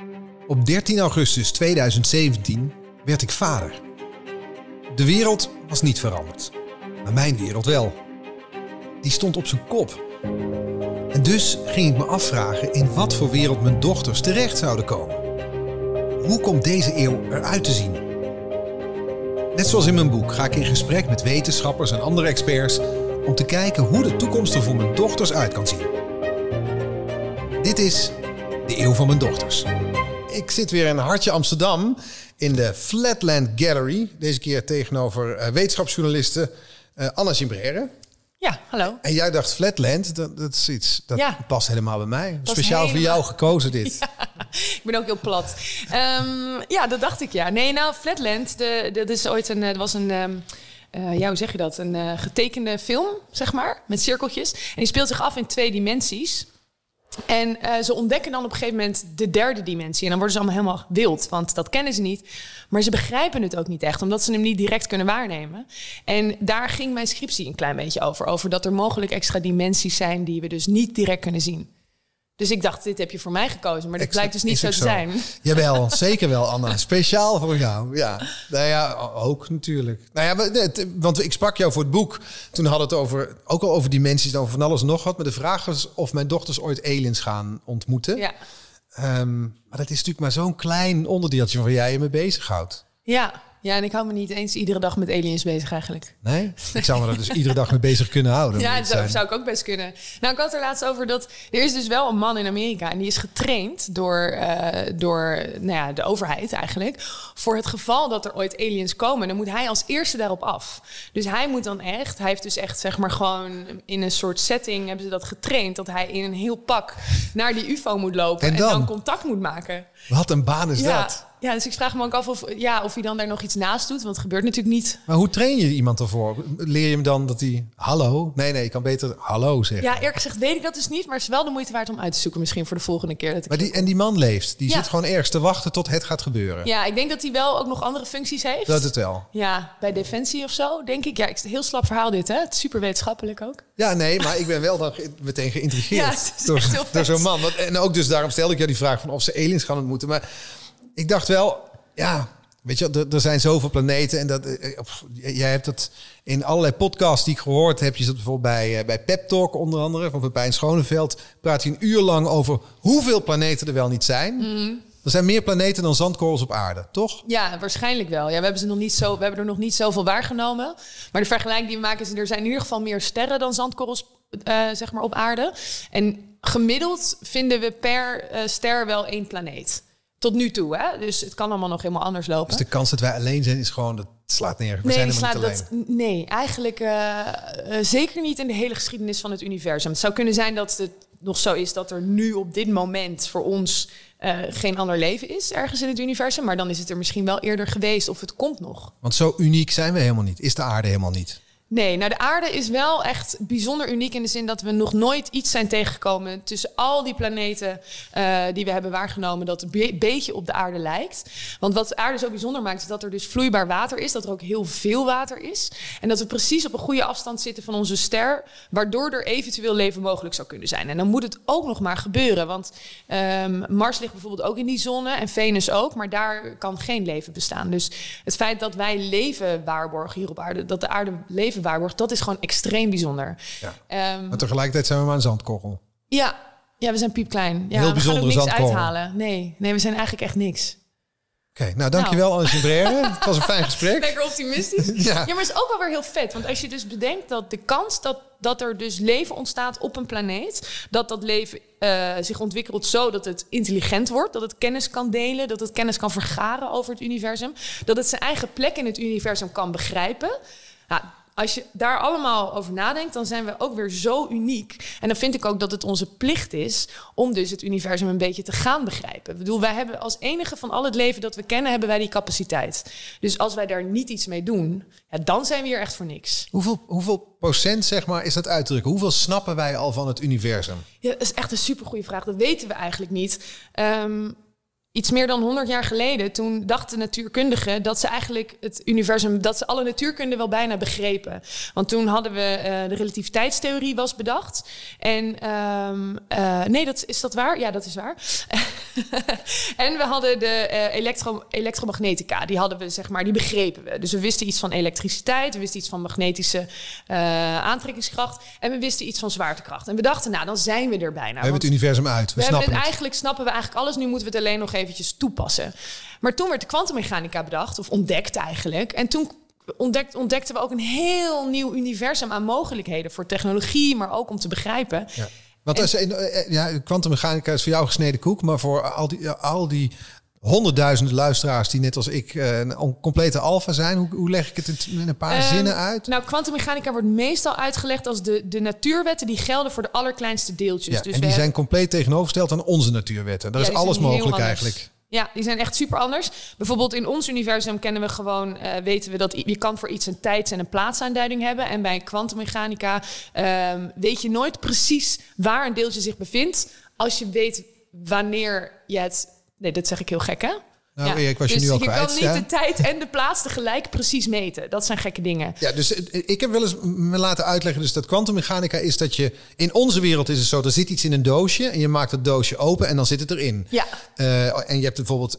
Op 13 augustus 2017 werd ik vader. De wereld was niet veranderd, maar mijn wereld wel. Die stond op zijn kop. En dus ging ik me afvragen in wat voor wereld mijn dochters terecht zouden komen. Hoe komt deze eeuw eruit te zien? Net zoals in mijn boek ga ik in gesprek met wetenschappers en andere experts om te kijken hoe de toekomst er voor mijn dochters uit kan zien. Dit is de eeuw van mijn dochters. Ik zit weer in Hartje Amsterdam in de Flatland Gallery. Deze keer tegenover wetenschapsjournaliste Anna Gimbrère. Ja, hallo. En jij dacht Flatland, dat is iets dat past helemaal bij mij. Speciaal voor jou gekozen dit. Ja, ik ben ook heel plat. Dat dacht ik ja. Nee, nou Flatland, dat is ooit hoe zeg je dat? Een getekende film, zeg maar, met cirkeltjes. En die speelt zich af in 2 dimensies. En ze ontdekken dan op een gegeven moment de 3e dimensie. En dan worden ze allemaal helemaal wild, want dat kennen ze niet. Maar ze begrijpen het ook niet echt, omdat ze hem niet direct kunnen waarnemen. En daar ging mijn scriptie een klein beetje over. Over dat er mogelijk extra dimensies zijn die we dus niet direct kunnen zien. Dus ik dacht, dit heb je voor mij gekozen. Maar dat blijkt dus niet zo te zijn. Jawel, zeker wel, Anna. Speciaal voor jou. Ja, nou ja, ook natuurlijk. Nou ja, want ik sprak jou voor het boek. Toen hadden we het ook al over dimensies, over van alles en nog wat. Maar de vraag was of mijn dochters ooit aliens gaan ontmoeten. Ja. Maar dat is natuurlijk maar zo'n klein onderdeeltje waar jij je mee bezighoudt. Ja, en ik hou me niet eens iedere dag met aliens bezig eigenlijk. Nee? Ik zou me er dus iedere dag mee bezig kunnen houden. Ja, dat zou ik ook best kunnen. Nou, ik had er laatst over dat er is dus wel een man in Amerika en die is getraind door de overheid eigenlijk. Voor het geval dat er ooit aliens komen, dan moet hij als eerste daarop af. Dus hij moet dan hij heeft dus echt zeg maar gewoon in een soort setting hebben ze dat getraind, dat hij in een heel pak naar die UFO moet lopen en dan contact moet maken. Wat een baan is dat? Ja, dus ik vraag me ook af of hij dan daar nog iets naast doet. Want het gebeurt natuurlijk niet. Maar hoe train je iemand ervoor? Leer je hem dan dat hij hallo? Nee, je kan beter hallo zeggen. Ja, eerlijk gezegd weet ik dat dus niet. Maar het is wel de moeite waard om uit te zoeken. Misschien voor de volgende keer. Dat ik die man leeft. Die zit gewoon ergens te wachten tot het gaat gebeuren. Ja, ik denk dat hij wel ook nog andere functies heeft. Dat het wel. Ja, bij Defensie of zo, denk ik. Ja, het is een heel slap verhaal dit, hè? Het is super wetenschappelijk ook. Ja, nee, maar ik ben wel dan meteen geïntrigeerd door zo'n man. En ook dus daarom stelde ik jou die vraag van of ze aliens gaan ontmoeten. Maar ik dacht wel, ja, weet je, er zijn zoveel planeten. En jij hebt dat in allerlei podcasts die ik gehoord heb. Je zat bijvoorbeeld bij Pep Talk onder andere, van Pepijn Schoneveld. Praat je een uur lang over hoeveel planeten er wel niet zijn. Mm. Er zijn meer planeten dan zandkorrels op aarde, toch? Ja, waarschijnlijk wel. Ja, we hebben er nog niet zoveel waargenomen. Maar de vergelijking die we maken is, er zijn in ieder geval meer sterren dan zandkorrels zeg maar op aarde. En gemiddeld vinden we per ster wel 1 planeet. Tot nu toe, hè? Dus het kan allemaal nog helemaal anders lopen. Dus de kans dat wij alleen zijn is gewoon, dat slaat neer. We zijn helemaal niet alleen. Nee, eigenlijk zeker niet in de hele geschiedenis van het universum. Het zou kunnen zijn dat het nog zo is dat er nu op dit moment voor ons geen ander leven is ergens in het universum. Maar dan is het er misschien wel eerder geweest of het komt nog. Want zo uniek zijn we helemaal niet. Is de aarde helemaal niet? Nee, nou de aarde is wel echt bijzonder uniek in de zin dat we nog nooit iets zijn tegengekomen tussen al die planeten die we hebben waargenomen dat een beetje op de aarde lijkt. Want wat de aarde zo bijzonder maakt is dat er dus vloeibaar water is, dat er ook heel veel water is. En dat we precies op een goede afstand zitten van onze ster, waardoor er eventueel leven mogelijk zou kunnen zijn. En dan moet het ook nog maar gebeuren, want Mars ligt bijvoorbeeld ook in die zone en Venus ook, maar daar kan geen leven bestaan. Dus het feit dat wij leven waarborgen hier op aarde, dat de aarde leven waarborgt, dat is gewoon extreem bijzonder. Ja. Maar tegelijkertijd zijn we maar een zandkorrel. Ja, we zijn piepklein. Ja, heel bijzondere zandkorrel. We gaan ook niks uithalen. Nee, we zijn eigenlijk echt niks. Oké, nou dankjewel Anne Gimbrère. Het was een fijn gesprek. Lekker optimistisch. Ja, maar het is ook wel weer heel vet. Want als je dus bedenkt dat de kans dat er dus leven ontstaat op een planeet, dat leven zich ontwikkelt zo dat het intelligent wordt, dat het kennis kan delen, dat het kennis kan vergaren over het universum, dat het zijn eigen plek in het universum kan begrijpen. Nou, als je daar allemaal over nadenkt, dan zijn we ook weer zo uniek. En dan vind ik ook dat het onze plicht is om dus het universum een beetje te gaan begrijpen. Ik bedoel, wij hebben als enige van al het leven dat we kennen, hebben wij die capaciteit. Dus als wij daar niet iets mee doen, dan zijn we hier echt voor niks. Hoeveel procent, zeg maar, is dat uit te drukken? Hoeveel snappen wij al van het universum? Ja, dat is echt een supergoeie vraag. Dat weten we eigenlijk niet. iets meer dan 100 jaar geleden, toen dachten natuurkundigen dat ze eigenlijk het universum, dat ze alle natuurkunde wel bijna begrepen. Want toen hadden we de relativiteitstheorie was bedacht. En is dat waar? Ja, dat is waar. En we hadden de elektromagnetica. Die hadden we, zeg maar, die begrepen we. Dus we wisten iets van elektriciteit, we wisten iets van magnetische aantrekkingskracht en we wisten iets van zwaartekracht. En we dachten, nou, dan zijn we er bijna. We hebben het universum uit. Snappen we eigenlijk alles. Nu moeten we het alleen nog eventjes toepassen. Maar toen werd de kwantummechanica bedacht, of ontdekt eigenlijk. En toen ontdekten we ook een heel nieuw universum aan mogelijkheden voor technologie, maar ook om te begrijpen. Ja. Want kwantummechanica is voor jou gesneden koek, maar voor al die honderdduizenden luisteraars die net als ik een complete alfa zijn, hoe leg ik het in een paar zinnen uit? Nou, kwantummechanica wordt meestal uitgelegd als de natuurwetten die gelden voor de allerkleinste deeltjes. Ja, dus en die zijn compleet tegenovergesteld aan onze natuurwetten. Daar is alles mogelijk eigenlijk. Ja, die zijn echt super anders. Bijvoorbeeld in ons universum kennen we gewoon, weten we dat je kan voor iets een tijds- en een plaatsaanduiding hebben. En bij kwantummechanica weet je nooit precies waar een deeltje zich bevindt, als je weet wanneer je het... Nee, dat zeg ik heel gek, hè? Nou, ik was je nu al kwijt. Je kan niet de tijd en de plaats tegelijk precies meten. Dat zijn gekke dingen. Ja, dus ik heb wel eens me laten uitleggen, dus dat kwantummechanica is dat je... In onze wereld is het zo, er zit iets in een doosje en je maakt het doosje open en dan zit het erin. Ja. En je hebt bijvoorbeeld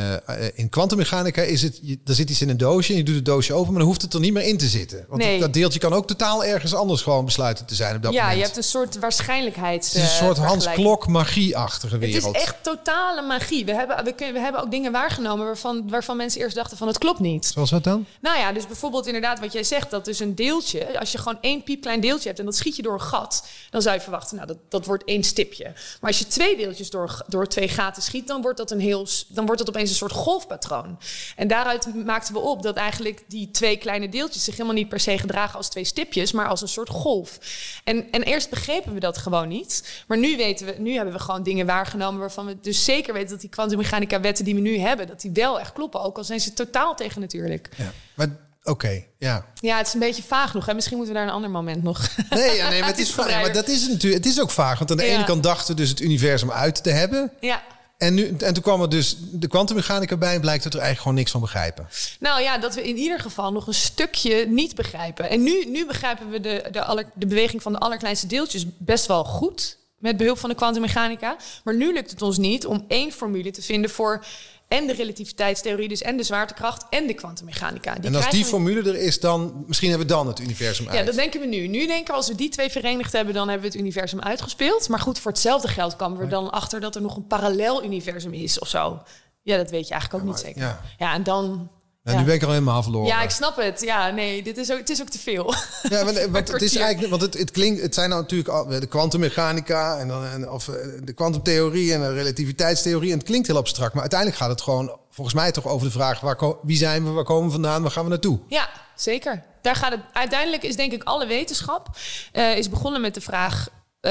in kwantummechanica is het... Er zit iets in een doosje en je doet het doosje open, maar dan hoeft het er niet meer in te zitten. Want dat deeltje kan ook totaal ergens anders gewoon besluiten te zijn op dat moment. Ja, je hebt een soort waarschijnlijkheid. Het is een soort Hans Klok magie-achtige wereld. Het is echt totale magie. We hebben ook dingen waargenomen waarvan mensen eerst dachten van het klopt niet. Zoals wat dan? Nou ja, dus bijvoorbeeld inderdaad wat jij zegt, dat dus een deeltje, als je gewoon één piepklein deeltje hebt en dat schiet je door een gat, dan zou je verwachten, nou dat wordt één stipje. Maar als je twee deeltjes door twee gaten schiet, dan wordt dat opeens een soort golfpatroon. En daaruit maakten we op dat eigenlijk die twee kleine deeltjes zich helemaal niet per se gedragen als twee stipjes, maar als een soort golf. En eerst begrepen we dat gewoon niet. Maar nu hebben we gewoon dingen waargenomen waarvan we dus zeker weten dat die kwantummechanica wetten die we nu hebben, dat die wel echt kloppen, ook al zijn ze totaal tegen natuurlijk. Ja, maar oké, ja. Ja, het is een beetje vaag nog. Hè? Misschien moeten we daar een ander moment nog... Nee, maar het is vaag. Maar dat is natuurlijk. Het is ook vaag, want aan de ene kant dachten we dus het universum uit te hebben. Ja. En toen kwam er dus de kwantummechanica bij en blijkt dat er eigenlijk gewoon niks van begrijpen. Nou ja, dat we in ieder geval nog een stukje niet begrijpen. En nu begrijpen we de beweging van de allerkleinste deeltjes best wel goed met behulp van de kwantummechanica. Maar nu lukt het ons niet om één formule te vinden voor en de relativiteitstheorie, dus en de zwaartekracht en de kwantummechanica. En als die formule er is, dan misschien hebben we dan het universum uit. Ja, dat denken we nu. Nu denken we, als we die twee verenigd hebben, dan hebben we het universum uitgespeeld. Maar goed, voor hetzelfde geld komen we dan achter dat er nog een parallel universum is of zo. Ja, dat weet je eigenlijk ook niet zeker. Ja, en dan... Ja, nu ben ik al helemaal verloren. Ja, ik snap het. Ja, nee, het is ook te veel. Ja, want het is eigenlijk, want het klinkt, het zijn nou natuurlijk de kwantummechanica of de kwantumtheorie en de relativiteitstheorie. En het klinkt heel abstract, maar uiteindelijk gaat het gewoon volgens mij toch over de vraag: wie zijn we, waar komen we vandaan, waar gaan we naartoe? Ja, zeker. Daar gaat het. Uiteindelijk is denk ik alle wetenschap is begonnen met de vraag: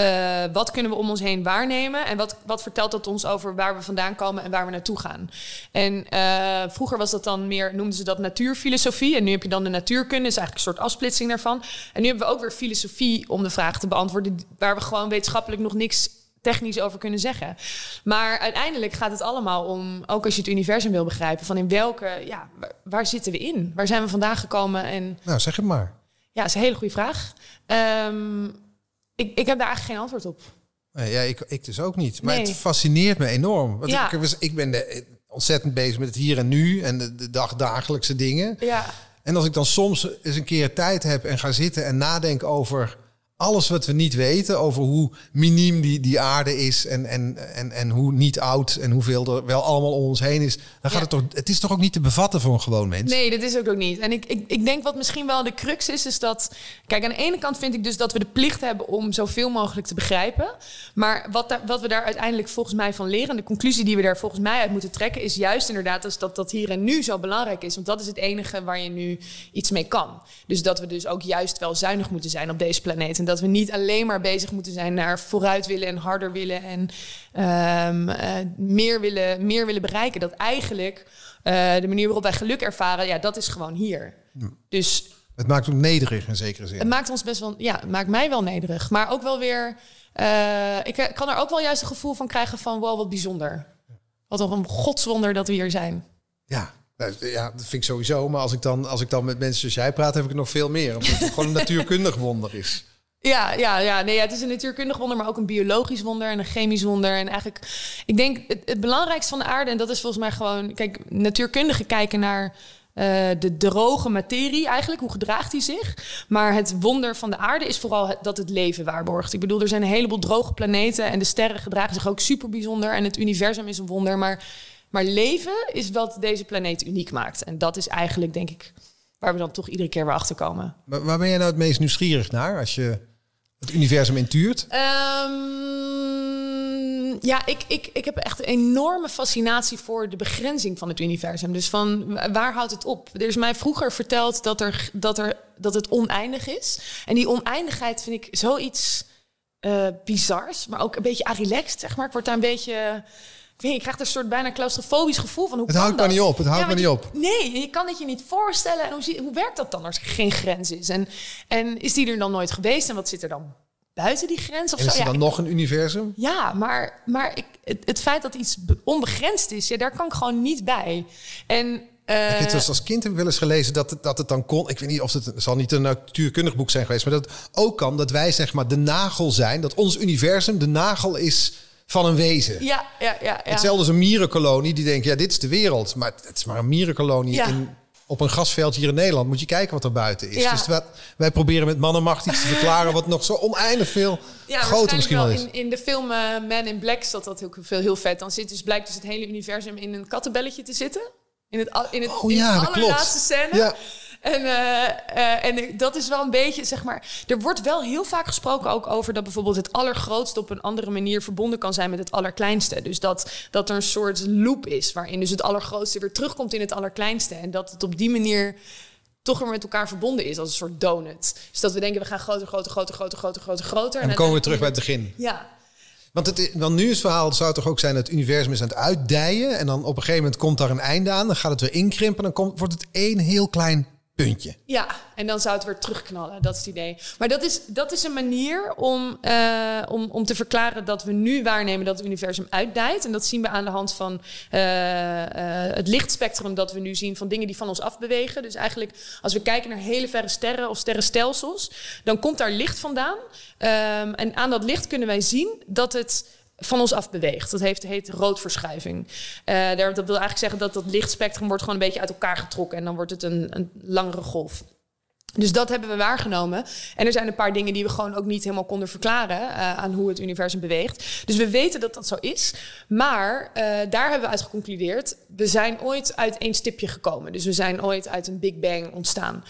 wat kunnen we om ons heen waarnemen? En wat vertelt dat ons over waar we vandaan komen en waar we naartoe gaan? En vroeger was dat dan meer, noemden ze dat natuurfilosofie. En nu heb je dan de natuurkunde, is eigenlijk een soort afsplitsing daarvan. En nu hebben we ook weer filosofie om de vraag te beantwoorden, waar we gewoon wetenschappelijk nog niks technisch over kunnen zeggen. Maar uiteindelijk gaat het allemaal om, ook als je het universum wil begrijpen, van in welke, waar zitten we in? Waar zijn we vandaan gekomen? En nou, zeg het maar. Ja, dat is een hele goede vraag. Ik heb daar eigenlijk geen antwoord op. Ja, ik dus ook niet. Maar het fascineert me enorm. Want ik ben ontzettend bezig met het hier en nu en de dagelijkse dingen. Ja. En als ik dan soms eens een keer tijd heb en ga zitten en nadenken over alles wat we niet weten, over hoe miniem die aarde is en hoe niet oud en hoeveel er wel allemaal om ons heen is, dan gaat het is toch ook niet te bevatten voor een gewoon mens? Nee, dat is ook niet. En ik denk wat misschien wel de crux is dat, kijk, aan de ene kant vind ik dus dat we de plicht hebben om zoveel mogelijk te begrijpen. Maar wat we daar uiteindelijk volgens mij van leren, de conclusie die we daar volgens mij uit moeten trekken, is juist inderdaad dat hier en nu zo belangrijk is. Want dat is het enige waar je nu iets mee kan. Dus dat we dus ook juist wel zuinig moeten zijn op deze planeet. En dat we niet alleen maar bezig moeten zijn naar vooruit willen en harder willen en meer willen bereiken. Dat eigenlijk de manier waarop wij geluk ervaren, dat is gewoon hier. Ja. Dus het maakt ons nederig in zekere zin. Het maakt ons best wel, het maakt mij wel nederig. Maar ook wel weer, ik kan er ook wel juist een gevoel van krijgen van wow, wat bijzonder. Wat toch een godswonder dat we hier zijn. Ja, dat vind ik sowieso. Maar als ik dan met mensen zoals jij praat, heb ik het nog veel meer. Omdat het gewoon een natuurkundig wonder is. Ja. Nee, het is een natuurkundig wonder, maar ook een biologisch wonder en een chemisch wonder. En eigenlijk, ik denk het belangrijkste van de aarde, en dat is volgens mij gewoon, kijk, natuurkundigen kijken naar de droge materie eigenlijk, hoe gedraagt die zich. Maar het wonder van de aarde is vooral dat het leven waarborgt. Ik bedoel, er zijn een heleboel droge planeten en de sterren gedragen zich ook super bijzonder en het universum is een wonder. Maar leven is wat deze planeet uniek maakt. En dat is eigenlijk, denk ik, waar we dan toch iedere keer weer achter komen. Maar waar ben je nou het meest nieuwsgierig naar als je het universum intuurt? Ik heb echt een enorme fascinatie voor de begrenzing van het universum. Dus van waar houdt het op? Er is mij vroeger verteld dat het oneindig is. En die oneindigheid vind ik zoiets bizars, maar ook een beetje relaxed, zeg maar. Ik word daar een beetje... Ik krijg een soort bijna claustrofobisch gevoel van hoe het houdt maar niet op. Het houdt maar niet op. Nee, je kan het je niet voorstellen. En hoe werkt dat dan als er geen grens is? En is die er dan nooit geweest? En wat zit er dan buiten die grens? Of en is zo? er dan nog een universum? Ja, maar het feit dat iets onbegrensd is, daar kan ik gewoon niet bij. En als kind heb ik wel eens gelezen dat het dan kon. Ik weet niet of het zal niet een natuurkundig boek zijn geweest, maar dat het ook kan dat wij zeg maar de nagel zijn, dat ons universum de nagel is van een wezen. Ja. Hetzelfde als een mierenkolonie die denkt, dit is de wereld. Maar het is maar een mierenkolonie op een grasveld hier in Nederland. Moet je kijken wat er buiten is. Ja. Dus wij proberen met man en macht iets te verklaren wat nog zo oneindig veel groter misschien wel is. In de film Man in Black zat dat heel vet. Dan blijkt dus het hele universum in een kattenbelletje te zitten. In het allerlaatste scène. Ja. En dat is wel een beetje, zeg maar... Er wordt wel heel vaak gesproken ook over dat bijvoorbeeld het allergrootste op een andere manier verbonden kan zijn met het allerkleinste. Dus dat er een soort loop is waarin dus het allergrootste weer terugkomt in het allerkleinste. En dat het op die manier toch weer met elkaar verbonden is als een soort donut. Dus dat we denken, we gaan groter. En dan komen we terug bij het begin. Ja. Want nu is het verhaal, zou het toch ook zijn dat het universum is aan het uitdijen. En dan op een gegeven moment komt daar een einde aan. Dan gaat het weer inkrimpen. Dan wordt het één heel klein puntje. Ja, en dan zou het weer terugknallen. Dat is het idee. Maar dat is een manier om te verklaren dat we nu waarnemen dat het universum uitdijt. En dat zien we aan de hand van het lichtspectrum dat we nu zien van dingen die van ons afbewegen. Dus eigenlijk als we kijken naar hele verre sterren of sterrenstelsels, dan komt daar licht vandaan. En aan dat licht kunnen wij zien dat het van ons afbeweegt. Dat heet roodverschuiving. Dat wil eigenlijk zeggen dat lichtspectrum wordt gewoon een beetje uit elkaar getrokken en dan wordt het een langere golf. Dus dat hebben we waargenomen. En er zijn een paar dingen die we gewoon ook niet helemaal konden verklaren aan hoe het universum beweegt. Dus we weten dat dat zo is. Maar daar hebben we uit geconcludeerd, we zijn ooit uit één stipje gekomen. Dus we zijn ooit uit een Big Bang ontstaan.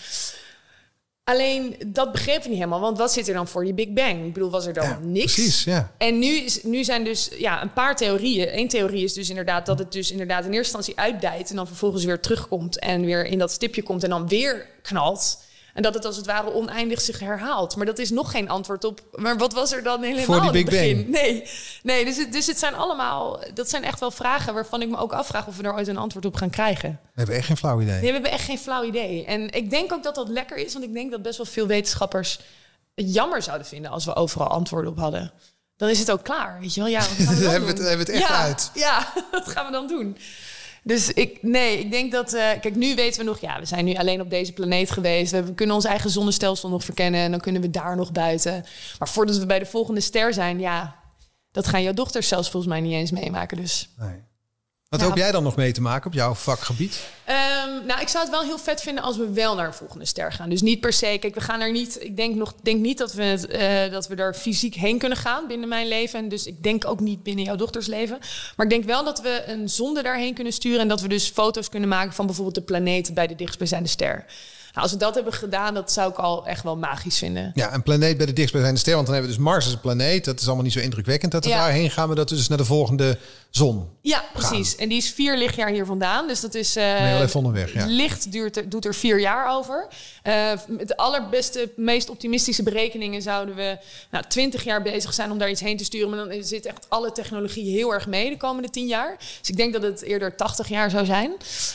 Alleen, dat begrepen we niet helemaal. Want wat zit er dan voor die Big Bang? Ik bedoel, was er dan niks? Precies, ja. En nu zijn dus een paar theorieën. Eén theorie is dus inderdaad dat het dus inderdaad in eerste instantie uitdijt en dan vervolgens weer terugkomt en weer in dat stipje komt en dan weer knalt. En dat het als het ware oneindig zich herhaalt. Maar dat is nog geen antwoord op. Maar wat was er dan helemaal voor die in het begin? Bang. Nee, dus het zijn allemaal. Dat zijn echt wel vragen waarvan ik me ook afvraag of we er ooit een antwoord op gaan krijgen. We hebben echt geen flauw idee. Nee, we hebben echt geen flauw idee. En ik denk ook dat dat lekker is, want ik denk dat best wel veel wetenschappers het jammer zouden vinden als we overal antwoorden op hadden. Dan is het ook klaar, weet je wel? Ja, wat gaan we dan hebben we het echt uit. Ja, wat gaan we dan doen? Dus ik denk dat... kijk, nu weten we nog... Ja, we zijn nu alleen op deze planeet geweest. We kunnen ons eigen zonnestelsel nog verkennen. En dan kunnen we daar nog buiten. Maar voordat we bij de volgende ster zijn... Ja, dat gaan jouw dochters zelfs volgens mij niet eens meemaken. Dus. Nee. Wat hoop jij dan nog mee te maken op jouw vakgebied? Ik zou het wel heel vet vinden als we wel naar een volgende ster gaan. Dus niet per se. Kijk, we gaan er niet. Ik denk niet dat we er fysiek heen kunnen gaan binnen mijn leven. En dus ik denk ook niet binnen jouw dochters leven. Maar ik denk wel dat we een zonde daarheen kunnen sturen. En dat we dus foto's kunnen maken van bijvoorbeeld de planeet bij de dichtstbijzijnde ster. Nou, als we dat hebben gedaan, dat zou ik al echt wel magisch vinden. Ja, een planeet bij de dichtstbijzijnde ster. Want dan hebben we dus Mars als een planeet. Dat is allemaal niet zo indrukwekkend dat we daarheen gaan. Maar dat we dus naar de volgende zon Ja, precies. Gaan. En die is 4 lichtjaar hier vandaan. Dus dat is... wel even onderweg, ja. Licht doet er 4 jaar over. Met de allerbeste, meest optimistische berekeningen zouden we 20 jaar bezig zijn om daar iets heen te sturen. Maar dan zit echt alle technologie heel erg mee de komende 10 jaar. Dus ik denk dat het eerder 80 jaar zou zijn.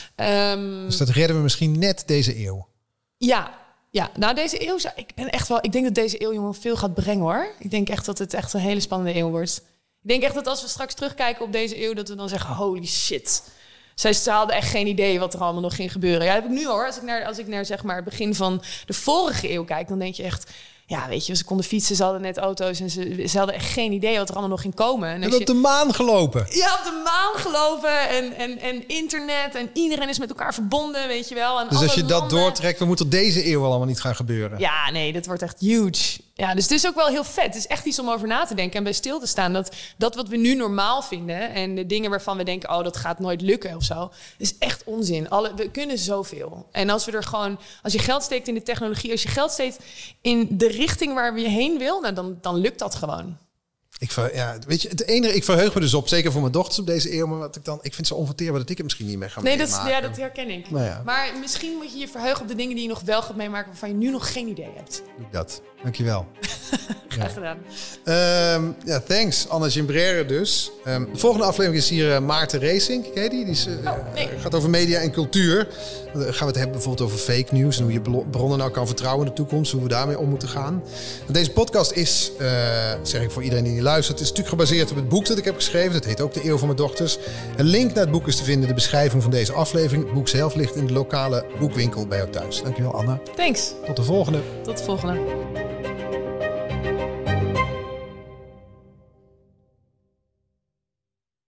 Dus dat redden we misschien net deze eeuw. Ja, nou deze eeuw, ik denk dat deze eeuw jongen veel gaat brengen hoor. Ik denk echt dat het echt een hele spannende eeuw wordt. Ik denk echt dat als we straks terugkijken op deze eeuw, dat we dan zeggen, holy shit. Ze hadden echt geen idee wat er allemaal nog ging gebeuren. Ja, dat heb ik nu hoor. Als ik naar zeg maar het begin van de vorige eeuw kijk, dan denk je echt, ja, weet je, ze konden fietsen, ze hadden net auto's en ze hadden echt geen idee wat er allemaal nog ging komen. En op de maan gelopen. Ja, op de maan gelopen en internet en iedereen is met elkaar verbonden, weet je wel. En dus als je dat doortrekt, dan moet er deze eeuw allemaal niet gaan gebeuren. Ja, nee, dat wordt echt huge. Ja, dus het is ook wel heel vet. Het is echt iets om over na te denken en bij stil te staan. Dat wat we nu normaal vinden en de dingen waarvan we denken, oh, dat gaat nooit lukken of zo, is echt onzin. We kunnen zoveel. En als je geld steekt in de technologie, als je geld steekt in de richting waar je heen wil, nou, dan lukt dat gewoon. Weet je, ik verheug me dus op, zeker voor mijn dochters op deze eeuw, maar ik vind het zo onverteerbaar dat ik het misschien niet meer ga meemaken. Dat herken ik. Nou ja. Maar misschien moet je je verheugen op de dingen die je nog wel gaat meemaken, waarvan je nu nog geen idee hebt. Doe dat. Dankjewel. Graag gedaan. Thanks. Anna Gimbrère dus. De volgende aflevering is hier Maarten Racing. Ken je die? Gaat over media en cultuur. Dan gaan we het hebben bijvoorbeeld over fake news en hoe je bronnen nou kan vertrouwen in de toekomst, hoe we daarmee om moeten gaan. Deze podcast is, zeg ik voor iedereen die niet luistert, is natuurlijk gebaseerd op het boek dat ik heb geschreven. Dat heet ook De Eeuw van mijn dochters. Een link naar het boek is te vinden in de beschrijving van deze aflevering. Het boek zelf ligt in de lokale boekwinkel bij jou thuis. Dankjewel, Anna. Thanks. Tot de volgende. Tot de volgende.